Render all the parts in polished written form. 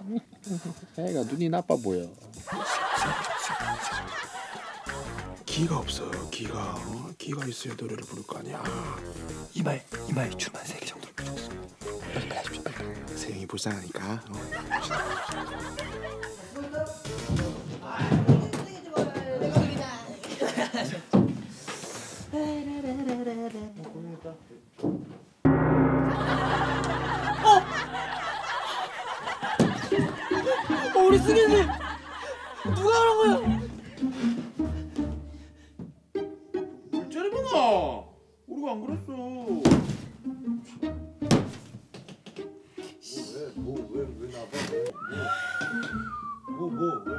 애가 눈이 나빠 보여. 기가 없어. 기가 기가 있어야 노래를 부를 거 아니야. 이마에 줄만 3개 정도 붙였어. 빨리 하십시오. 빨리. 세영이 불쌍하니까. 우리 승현님 누가 그런 거야? 저리구나. 우리가 안 그랬어. 왜 나봐? 왜?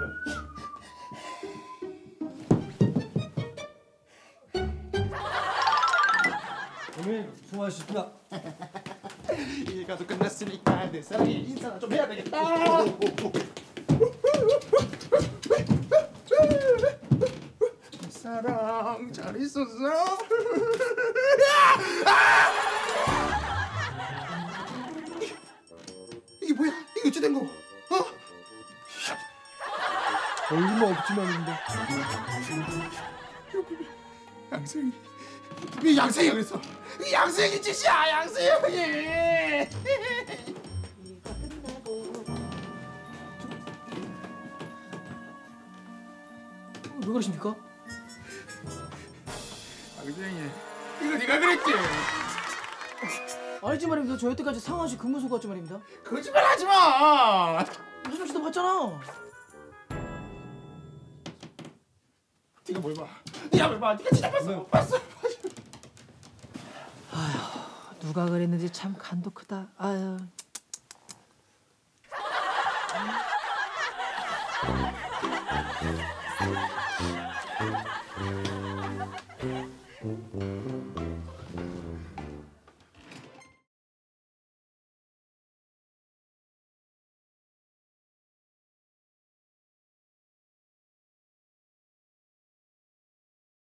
오늘 수고하셨습니다. 일가도 끝났으니까 내 사랑에 인사나 좀 해야 되겠다. 사랑 잘 있었어? 이게 뭐야? 이게 어찌 된 거? 얼마 없지만인데. 양생이 왜 양생이 그랬어? 양생이 짓이야 양생이. 왜 그러십니까? 양생이 이거 네가 그랬지? 아니지 말입니다. 저 여태까지 상하씨 근무소 갔지 말입니다. 거짓말하지 마. 유정 씨도 봤잖아. 네가 뭘 봐? 네가 뭘 봐? 네가 진짜 봤어. 아휴, 누가 그랬는지 참 간도 크다. 아유.